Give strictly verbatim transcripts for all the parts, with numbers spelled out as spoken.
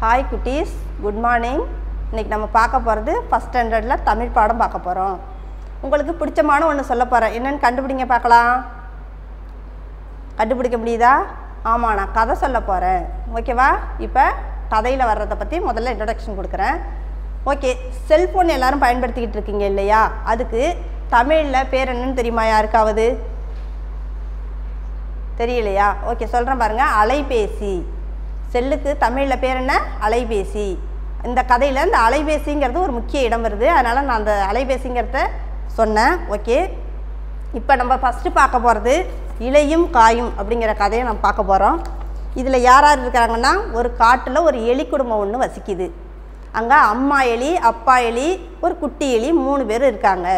Hi குட்டீஸ், good morning. இன்னைக்கு நம்ம பார்க்க போகிறது ஃபஸ்ட் ஸ்டாண்டர்டில் தமிழ் பாடம் பார்க்க போகிறோம். உங்களுக்கு பிடிச்சமான ஒன்று சொல்ல போகிறேன். என்னென்னு கண்டுபிடிங்க பார்க்கலாம். கண்டுபிடிக்க முடியுதா? ஆமாம், நான் கதை சொல்ல போகிறேன். ஓகேவா? இப்போ கதையில் வர்றதை பற்றி முதல்ல இன்ட்ரடக்ஷன் கொடுக்குறேன். ஓகே, செல்ஃபோன் எல்லோரும் பயன்படுத்திக்கிட்டு இருக்கீங்க இல்லையா? அதுக்கு தமிழில் பேர் என்னன்னு தெரியுமா யாருக்காவது? தெரியலையா? ஓகே, சொல்கிறேன் பாருங்கள். அலைபேசி. செல்லுக்கு தமிழில் பேர் என்ன? அலைபேசி. இந்த கதையில் இந்த அலைபேசிங்கிறது ஒரு முக்கிய இடம் வருது. அதனால் நான் அந்த அலைபேசிங்கிறத சொன்னேன். ஓகே, இப்போ நம்ம ஃபஸ்ட்டு பார்க்க போகிறது இலையும் காயும் அப்படிங்கிற கதையை நம்ம பார்க்க போகிறோம். இதில் யார் யார் இருக்கிறாங்கன்னா, ஒரு காட்டில் ஒரு எலி குடும்பம் ஒன்று வசிக்குது. அங்கே அம்மா எலி, அப்பா எலி, ஒரு குட்டி எலி, மூணு பேர் இருக்காங்க.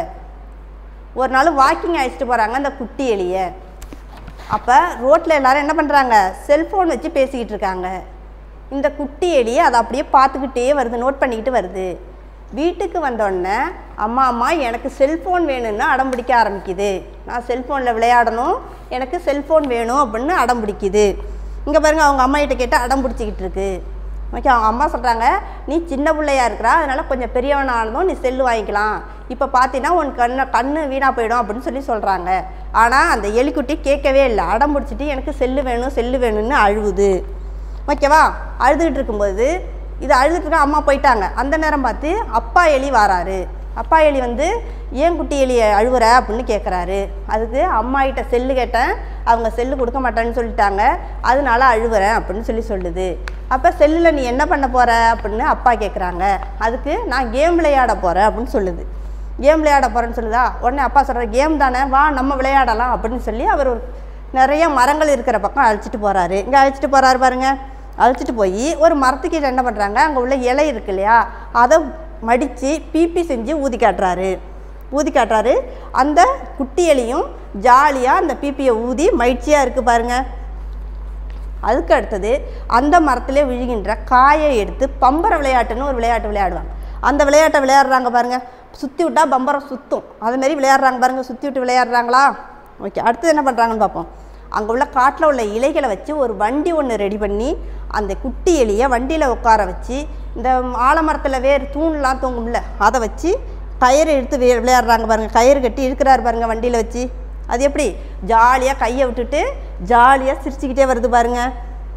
ஒரு நாள் வாக்கிங் அழைச்சிட்டு போகிறாங்க அந்த குட்டி எலியை. அப்போ ரோட்டில் எல்லோரும் என்ன பண்ணுறாங்க? செல்ஃபோன் வச்சு பேசிக்கிட்டு இருக்காங்க. இந்த குட்டி எலியை அதை அப்படியே பார்த்துக்கிட்டே வருது, நோட் பண்ணிக்கிட்டு வருது. வீட்டுக்கு வந்தோடனே அம்மா அம்மா எனக்கு செல்ஃபோன் வேணும்னு அடம் பிடிக்க ஆரம்பிக்குது. நான் செல்ஃபோனில் விளையாடணும், எனக்கு செல்ஃபோன் வேணும் அப்படின்னு அடம் பிடிக்குது. இங்கே பாருங்கள், அவங்க அம்மா கிட்ட கேட்டு அடம் பிடிச்சிக்கிட்டு இருக்கு. ஓகே, அவங்க அம்மா சொல்கிறாங்க, நீ சின்ன பிள்ளையா இருக்கிறா, அதனால் கொஞ்சம் பெரியவனானதும் நீ செல்லு வாங்கிக்கலாம். இப்போ பார்த்தீங்கன்னா உன் கண்ணு கண்ணு வீணாக போயிடும் அப்படின்னு சொல்லி சொல்கிறாங்க. ஆனால் அந்த எலிக்குட்டி கேட்கவே இல்லை. அடம் பிடிச்சிட்டு எனக்கு செல்லு வேணும் செல்லு வேணும்னு அழுவுது. ஓகேவா? அழுதுகிட்டு இருக்கும்போது இது அழுதுட்டு இருக்க அம்மா போயிட்டாங்க. அந்த நேரம் பார்த்து அப்பா எலி வராரு. அப்பா எலி வந்து ஏன் குட்டி எலியை அழுவுற அப்படின்னு கேட்குறாரு. அதுக்கு அம்மா கிட்ட செல்லு கேட்டேன், அவங்க செல்லு கொடுக்க மாட்டேன்னு சொல்லிட்டாங்க, அதனால அழுவுறேன் அப்படின்னு சொல்லி சொல்லுது. அப்போ செல்லில் நீ என்ன பண்ண போகிற அப்படின்னு அப்பா கேட்குறாங்க. அதுக்கு நான் கேம் விளையாட போகிறேன் அப்படின்னு சொல்லுது. கேம் விளையாட போகிறேன்னு சொல்லுதா? உடனே அப்பா சொல்கிற, கேம் தானே, வா நம்ம விளையாடலாம் அப்படின்னு சொல்லி அவர் ஒரு நிறைய மரங்கள் இருக்கிற பக்கம் அழைச்சிட்டு போகிறாரு. இங்கே அழைச்சிட்டு போகிறாரு பாருங்கள். அழைச்சிட்டு போய் ஒரு மரத்துக்கிட்ட என்ன பண்ணுறாங்க, அங்கே உள்ள இலை இருக்கு இல்லையா, அதை மடித்து பீப்பி செஞ்சு ஊதி காட்டுறாரு. ஊதி காட்டுறாரு. அந்த குட்டி எலியும் ஜாலியாக அந்த பீப்பியை ஊதி மகிழ்ச்சியாக இருக்குது பாருங்கள். அதுக்கு அடுத்தது அந்த மரத்திலே விழுகின்ற காயை எடுத்து பம்பர விளையாட்டுன்னு ஒரு விளையாட்டு விளையாடுவாங்க. அந்த விளையாட்டை விளையாடுறாங்க பாருங்கள். சுற்றி விட்டால் பம்பரம் சுற்றும், அதுமாரி விளையாடுறாங்க பாருங்கள். சுற்றி விட்டு விளையாடுறாங்களா? ஓகே, அடுத்தது என்ன பண்ணுறாங்கன்னு பார்ப்போம். அங்கே உள்ள காட்டில் உள்ள இலைகளை வச்சு ஒரு வண்டி ஒன்று ரெடி பண்ணி அந்த குட்டி எலியை வண்டியில் உட்கார வச்சு, இந்த ஆலமரத்தில் வேறு தூண்லாம் தூங்கும்ல, அதை வச்சு கயிறு எடுத்து வே விளையாடுறாங்க பாருங்கள். கயிறு கட்டி இருக்கிறாரு பாருங்கள் வண்டியில் வச்சு. அது எப்படி ஜாலியாக கையை விட்டுட்டு ஜாலியாக சிரிச்சுக்கிட்டே வருது பாருங்கள்.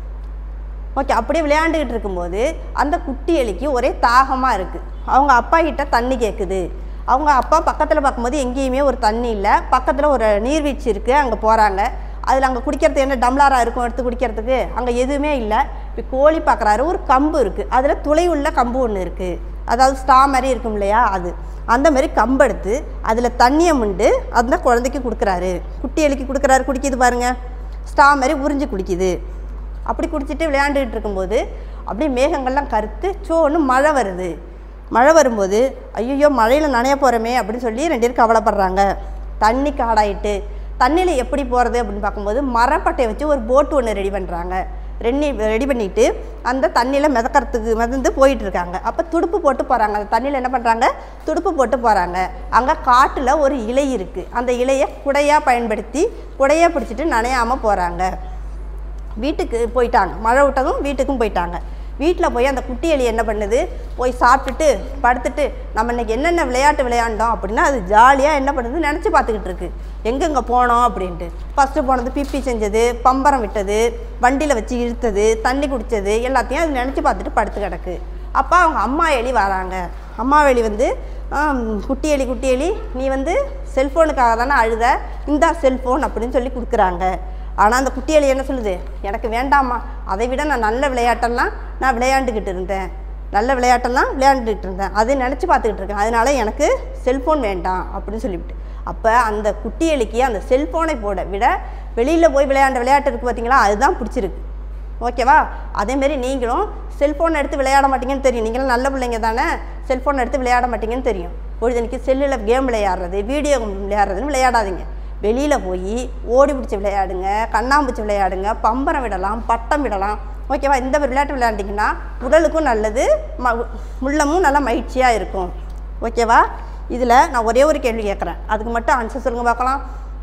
ஓகே, அப்படியே விளையாண்டுக்கிட்டு இருக்கும்போது அந்த குட்டி எலிக்கு ஒரே தாகமாக இருக்குது. அவங்க அப்பா கிட்ட தண்ணி கேட்குது. அவங்க அப்பா பக்கத்தில் பார்க்கும்போது எங்கேயுமே ஒரு தண்ணி இல்லை. பக்கத்தில் ஒரு நீர்வீழ்ச்சி இருக்குது, அங்கே போகிறாங்க. அதில் அங்கே குடிக்கிறதுக்கு என்ன டம்ளாராக இருக்கும் எடுத்து குடிக்கிறதுக்கு, அங்கே எதுவுமே இல்லை. இப்போ கோழி பார்க்குறாரு, ஒரு கம்பு இருக்குது, அதில் துளை உள்ள கம்பு ஒன்று இருக்குது, அதாவது ஸ்டா மாதிரி இருக்கும் இல்லையா, அது அந்த மாதிரி கம்பு எடுத்து அதில் தண்ணியை முண்டு அந்த குழந்தைக்கு கொடுக்குறாரு. குட்டி எலிக்கு கொடுக்குறாரு. குடிக்குது பாருங்கள், ஸ்டா மாதிரி உறிஞ்சி குடிக்குது. அப்படி குடிச்சிட்டு விளையாண்டுக்கிட்டு இருக்கும்போது அப்படியே மேகங்கள்லாம் கருத்து சோன்னு மழை வருது. மழை வரும்போது ஐயோ மழையில் நனைய போகிறோமே அப்படின்னு சொல்லி ரெண்டு பேரும் கவலைப்படுறாங்க. தண்ணி காடாயிட்டு தண்ணியில் எப்படி போகிறது அப்படின்னு பார்க்கும்போது மரப்பட்டையை வச்சு ஒரு போட்டு ஒன்று ரெடி பண்ணுறாங்க. ரெடி ரெடி பண்ணிவிட்டு அந்த தண்ணியில் மிதக்கிறதுக்கு மிதந்து போயிட்டுருக்காங்க. அப்போ துடுப்பு போட்டு போகிறாங்க. அந்த தண்ணியில் என்ன பண்ணுறாங்க, துடுப்பு போட்டு போகிறாங்க. அங்கே காட்டில் ஒரு இலை இருக்குது. அந்த இலையை குடையாக பயன்படுத்தி குடையாக பிடிச்சிட்டு நனையாமல் போகிறாங்க. வீட்டுக்கு போயிட்டாங்க. மழை விட்டதும் வீட்டுக்கும் போயிட்டாங்க. வீட்டில் போய் அந்த குட்டி எலி என்ன பண்ணுது, போய் சாப்பிட்டுட்டு படுத்துட்டு நம்ம இன்றைக்கி என்னென்ன விளையாட்டு விளையாண்டோம் அப்படின்னா அது ஜாலியாக என்ன பண்ணுது நினச்சி பார்த்துக்கிட்டு இருக்கு. எங்கெங்கே போனோம் அப்படின்ட்டு. ஃபஸ்ட்டு போனது பிப்பி செஞ்சது, பம்பரம் விட்டது, வண்டியில் வச்சு இழுத்தது, தண்ணி குடித்தது, எல்லாத்தையும் அது நினச்சி பார்த்துட்டு படுத்து கிடக்கு. அப்போ அவங்க அம்மா எலி வராங்க. அம்மா எலி வந்து, குட்டி எலி குட்டி எலி நீ வந்து செல்ஃபோனுக்காக தானே அழுத, இந்தா செல்ஃபோன் அப்படின்னு சொல்லி கொடுக்குறாங்க. ஆனால் அந்த குட்டி எலி என்ன சொல்லுது, எனக்கு வேண்டாமா, அதை விட நான் நல்ல விளையாட்டெல்லாம் நான் விளையாண்டுக்கிட்டு இருந்தேன், நல்ல விளையாட்டெல்லாம் விளையாண்டுக்கிட்டு இருந்தேன், அதை நினச்சி பார்த்துக்கிட்டு இருக்கேன், அதனால் எனக்கு செல்ஃபோன் வேண்டாம் அப்படின்னு சொல்லிவிட்டு. அப்போ அந்த குட்டி எலிக்கு அந்த செல்ஃபோனை போட விட வெளியில் போய் விளையாண்ட விளையாட்டு இருக்குது பார்த்தீங்களா, அதுதான் பிடிச்சிருக்கு. ஓகேவா? அதேமாரி நீங்களும் செல்ஃபோன் எடுத்து விளையாட மாட்டீங்கன்னு தெரியும். நீங்களும் நல்ல பிள்ளைங்க தானே, செல்ஃபோன் எடுத்து விளையாட மாட்டீங்கன்னு தெரியும். பொழுதுனைக்கு செல்லில் கேம் விளையாடுறது, வீடியோ விளையாடுறதுன்னு விளையாடாதீங்க. வெளியில் போய் ஓடி பிடிச்சி விளையாடுங்க, கண்ணாம்பூச்சி விளையாடுங்க, பம்பரம் விடலாம், பட்டம் விடலாம். ஓகேவா? இந்த விளையாட்டு விளையாண்டிங்கன்னா உடலுக்கும் நல்லது, ம உள்ளமும் நல்லா மகிழ்ச்சியாக இருக்கும். ஓகேவா? இதில் நான் ஒரே ஒரு கேள்வி கேட்குறேன், அதுக்கு மட்டும் ஆன்சர் சொல்லுங்கள் பார்க்கலாம்.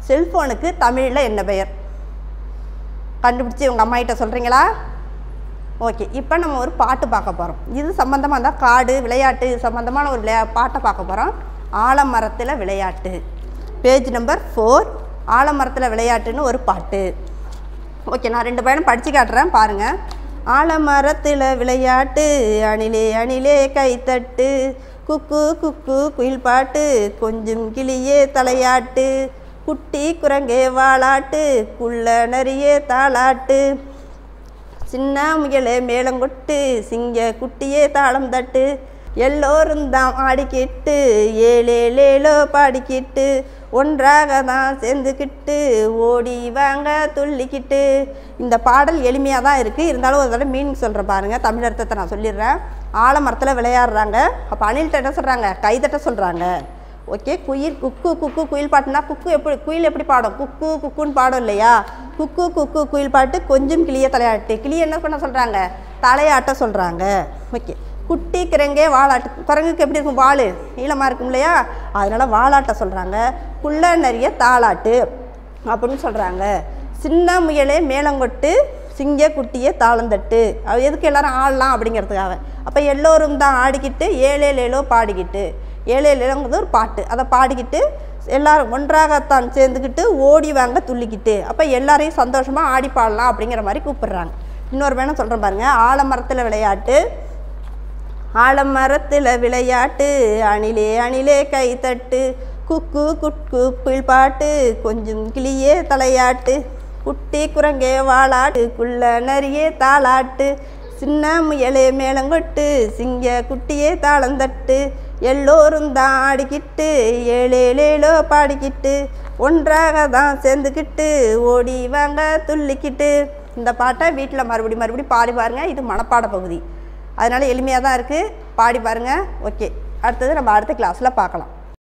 செல்ஃபோனுக்கு தமிழில் என்ன பெயர்? கண்டுபிடிச்சி உங்கள் அம்மா கிட்ட சொல்கிறீங்களா? ஓகே, இப்போ நம்ம ஒரு பாட்டு பார்க்க போகிறோம். இது சம்மந்தமாக தான் காடு விளையாட்டு சம்மந்தமான ஒரு விளையா பாட்டை பார்க்க போகிறோம். ஆலமரத்தில் விளையாட்டு, பேஜ் நம்பர் ஃபோர். ஆலமரத்தில் விளையாட்டுன்னு ஒரு பாட்டு. ஓகே, நான் ரெண்டு பையனும் படித்து காட்டுறேன் பாருங்கள். ஆலமரத்தில் விளையாட்டு, அணிலே அணிலே கைத்தட்டு, குக்கு குக்கு குயில் பாட்டு, கொஞ்சம் கிளியே தலையாட்டு, குட்டி குரங்கே வாளாட்டு, குள்ள நரியே தாளாட்டு, சின்ன முயலே மேளங்கொட்டு, சிங்க குட்டியே தாளம் தட்டு, எல்லோரும் தான் ஆடிக்கிட்டு ஏழேலேலோ பாடிக்கிட்டு, ஒன்றாக தான் சேர்ந்துக்கிட்டு ஓடி வாங்க துள்ளிக்கிட்டு. இந்த பாடல் எளிமையாக தான் இருக்குது, இருந்தாலும் ஒரு தடவை மீனிங் சொல்கிறேன் பாருங்கள். தமிழ் அர்த்தத்தை நான் சொல்லிடுறேன். ஆலமரத்தில் விளையாடுறாங்க. அப்போ அணில்கிட்ட என்ன சொல்கிறாங்க? கைதட்ட சொல்கிறாங்க. ஓகே, குயில் குக்கு குக்கு குயில் பாட்டுனா குக்கு எப்படி குயில் எப்படி பாடும்? குக்கு குக்குன்னு பாடும் இல்லையா? குக்கு குக்கு குயில் பாட்டு, கொஞ்சம் கிளிய தலையாட்டு. கிளியை என்ன பண்ண சொல்கிறாங்க? தலையாட்ட சொல்கிறாங்க. ஓகே, குட்டி குரங்கே வாளாட்டு. குரங்குக்கு எப்படி இருக்கும்? வாள் நீளமாக இருக்கும் இல்லையா? அதனால் வாளாட்ட சொல்கிறாங்க. குள்ள நிறைய தாளாட்டு அப்படின்னு சொல்கிறாங்க. சின்ன முயலே மேளங்கொட்டு, சிங்க குட்டியே தாளந்தட்டு. அது எதுக்கு எல்லோரும் ஆடலாம் அப்படிங்கிறதுக்காக. அப்போ எல்லோரும் தான் ஆடிக்கிட்டு ஏழேலேலோ பாடிக்கிட்டு, ஏழேலேலோங்கிறது ஒரு பாட்டு, அதை பாடிக்கிட்டு எல்லோரும் ஒன்றாகத்தான் சேர்ந்துக்கிட்டு ஓடி வாங்க துள்ளிக்கிட்டு. அப்போ எல்லாரையும் சந்தோஷமாக ஆடி பாடலாம் அப்படிங்கிற மாதிரி கூப்பிடுறாங்க. இன்னொரு வேணும் சொல்கிறேன் பாருங்கள். ஆலமரத்தில் விளையாட்டு, ஆலமரத்தில் விளையாட்டு, அணிலே அணிலே கைத்தட்டு, குக்கு குக்கு குயில் பாட்டு, கொஞ்சம் கிளியே தலையாட்டு, குட்டி குரங்கே வாளாட்டு, குள்ள நரியே தாளாட்டு, சின்ன முயலே மேளங்கொட்டு, சிங்க குட்டியே தாளந்தட்டு, எல்லோரும் தான் ஆடிக்கிட்டு ஏழேலேலோ பாடிக்கிட்டு, ஒன்றாக தான் சேர்ந்துக்கிட்டு ஓடி வாங்க துள்ளிக்கிட்டு. இந்த பாட்டை வீட்டில் மறுபடி மறுபடி பாடி பாருங்கள். இது மனப்பாட பகுதி, அதனால் எளிமையாக தான் இருக்குது. பாடி பாருங்கள். ஓகே, அடுத்தது நம்ம அடுத்த கிளாஸில் பார்க்கலாம்.